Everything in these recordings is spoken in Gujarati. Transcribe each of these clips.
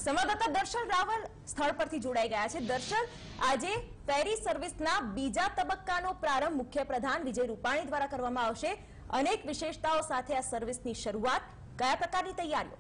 સંવાદદાતા દર્શન રાવલ સ્થળ પરથી જોડાઈ ગયા છે। દર્શન, આજે ફેરી સર્વિસના બીજા તબક્કાનો પ્રારંભ મુખ્યપ્રધાન વિજય રૂપાણી દ્વારા કરવામાં આવશે। અનેક વિશેષતાઓ સાથે આ સર્વિસની શરૂઆત, કયા પ્રકારની તૈયારીઓ?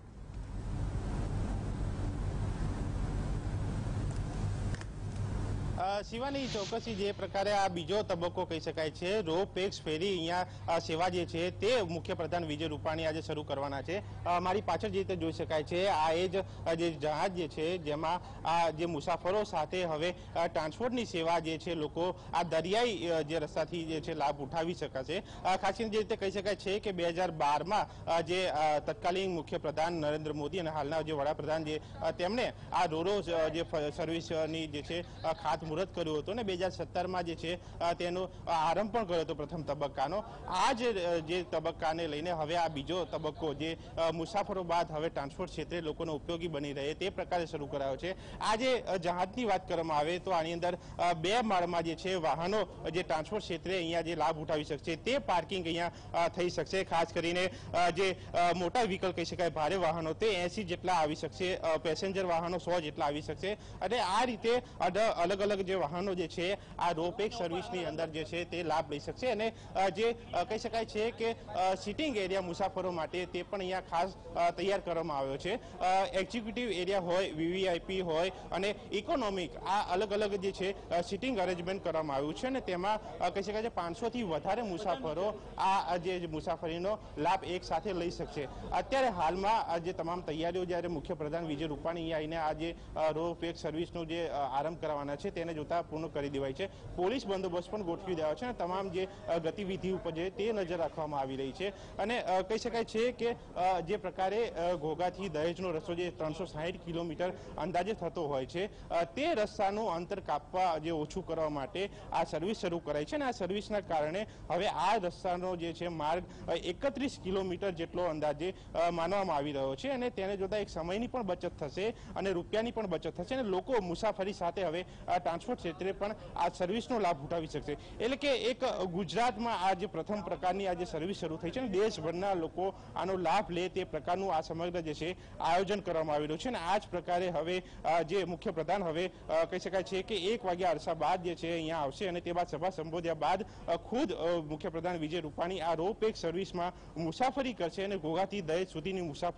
શિવાની, ચોક્કસી જે પ્રકારે આ બીજો તબક્કો કહી શકાય છે, રોપેક્સ ફેરી અહીંયા સેવા જે છે તે મુખ્યપ્રધાન વિજય રૂપાણી આજે શરૂ કરવાના છે। મારી પાછળ જે રીતે જોઈ શકાય છે, આ એ જ જે જહાજ જે છે જેમાં આ જે મુસાફરો સાથે હવે ટ્રાન્સપોર્ટની સેવા જે છે લોકો આ દરિયાઈ જે રસ્તાથી જે છે લાભ ઉઠાવી શકાશે। ખાસ કરીને જે રીતે કહી શકાય છે કે 2012માં જે તત્કાલીન મુખ્યપ્રધાન નરેન્દ્ર મોદી અને હાલના જે વડાપ્રધાન જે તેમણે આ રોરો જે સર્વિસની જે છે ખાતમુહૂર્ત કર્યું હતું અને 2017માં જે છે તેનો આરંભ પણ કર્યો હતો પ્રથમ તબક્કાનો। આ જે તબક્કાને લઈને હવે આ બીજો તબક્કો જે મુસાફરો બાદ હવે ટ્રાન્સપોર્ટ ક્ષેત્રે લોકોને ઉપયોગી બની રહે તે પ્રકારે શરૂ કરાયો છે। આ જે જહાજની વાત કરવામાં આવે તો આની અંદર 2 માળમાં જે છે વાહનો જે ટ્રાન્સપોર્ટ ક્ષેત્રે અહીંયા જે લાભ ઉઠાવી શકશે તે પાર્કિંગ અહીંયા થઈ શકશે। ખાસ કરીને જે મોટા વ્હીકલ કહી શકાય, ભારે વાહનો તે 80 જેટલા આવી શકશે, પેસેન્જર વાહનો 100 જેટલા આવી શકશે અને આ રીતે અલગ અલગ જે વાહનો જે છે આ રોપેક્સ સર્વિસની અંદર જે છે તે લાભ લઈ શકશે અને જે કહી શકાય છે કે સિટિંગ એરિયા મુસાફરો માટે તે પણ અહીંયા ખાસ તૈયાર કરવામાં આવ્યો છે। એક્ઝિક્યુટિવ એરિયા હોય, વીવીઆઈપી હોય અને ઇકોનોમિક, આ અલગ અલગ જે છે સિટિંગ અરેન્જમેન્ટ કરવામાં આવ્યું છે અને તેમાં કહી શકાય છે 500થી વધારે મુસાફરો આ જે મુસાફરીનો લાભ એક સાથે લઈ શકશે। અત્યારે હાલમાં આ જે તમામ તૈયારીઓ જ્યારે મુખ્યપ્રધાન વિજય રૂપાણી આવીને આ જે રોપેક્સ સર્વિસનો જે આરંભ કરવાના છે તેને જોતા પૂર્ણ કરી દેવાય છે। પોલીસ બંદોબસ્ત પણ ગોઠવી દેવાયો છે અને તમામ જે ગતિવિધિ ઉપર છે તે નજર રાખવામાં આવી રહી છે અને કહી શકાય છે કે જે પ્રકારે ઘોઘાથી દહેજનો રસ્તો જે 360 કિલોમીટર અંદાજે થતો હોય છે તે રસ્તાનું અંતર કાપવા જે ઓછું કરવા માટે આ સર્વિસ શરૂ કરાઈ છે અને આ સર્વિસના કારણે હવે આ રસ્તાનો જે છે માર્ગ 31 કિલોમીટર જેટલો અંદાજે માનવામાં આવી રહ્યો છે અને તેને જોતા એક સમયની પણ બચત થશે અને રૂપિયાની પણ બચત થશે અને લોકો મુસાફરી સાથે હવે ટ્રાન્સપોર્ટ ક્ષેત્રે પણ આ સર્વિસનો લાભ ઉઠાવી શકશે। એટલે કે એક ગુજરાતમાં આ જે પ્રથમ પ્રકારની આ જે સર્વિસ શરૂ થઈ છે ને દેશભરના લોકો આનો લાભ લે તે પ્રકારનું આ સમગ્ર જે છે આયોજન કરવામાં આવી રહ્યું છે અને આ જ પ્રકારે હવે જે મુખ્યપ્રધાન હવે કહી શકાય છે કે 1 વાગ્યા અરસા બાદ જે છે અહીંયા આવશે અને તે બાદ સભા સંબોધ્યા બાદ ખુદ મુખ્યપ્રધાન વિજય રૂપાણી આ રોપેક્સ સર્વિસમાં મુસાફરી કરશે અને ઘોઘાથી દહેજ સુધીની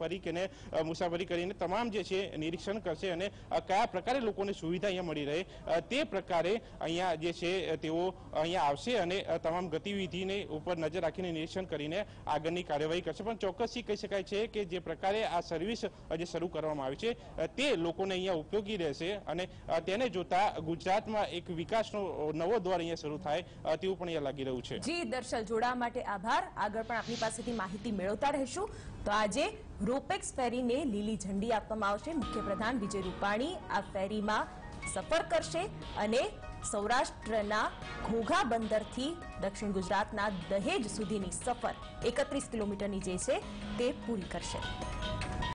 મુસાફરી કરીને તમામ જે છે નિરીક્ષણ કરશે અને કયા પ્રકારે લોકોને સુવિધા અહીંયા મળી રહે તે પ્રકારે અહીંયા જે છે તેઓ અહીંયા આવશે અને તમામ ગતિવિધિને ઉપર નજર રાખીને નિરીક્ષણ કરીને આગળની કાર્યવાહી કરશે। પણ ચોક્કસથી કહી શકાય છે કે જે પ્રકારે આ સર્વિસ જે શરૂ કરવામાં આવી છે તે લોકોને અહીંયા ઉપયોગી રહેશે અને તેને જોતા ગુજરાતમાં એક વિકાસનો નવો દ્વાર અહીંયા શરૂ થાય તેવું પણ અહીંયા લાગી રહ્યું છે। જી દર્શલ, જોડાવા માટે આભાર। આગળ પણ આપની પાસેથી માહિતી મેળવતા રહેશું। તો આજે રોપેક્સ ફેરીને લીલી ઝંડી આપવામાં આવશે। મુખ્યપ્રધાન વિજય રૂપાણી આ ફેરીમાં સફર કરશે અને સૌરાષ્ટ્રના ઘોઘા બંદરથી દક્ષિણ ગુજરાતના દહેજ સુધીની સફર 31 કિલોમીટરની જે છે તે પૂરી કરશે।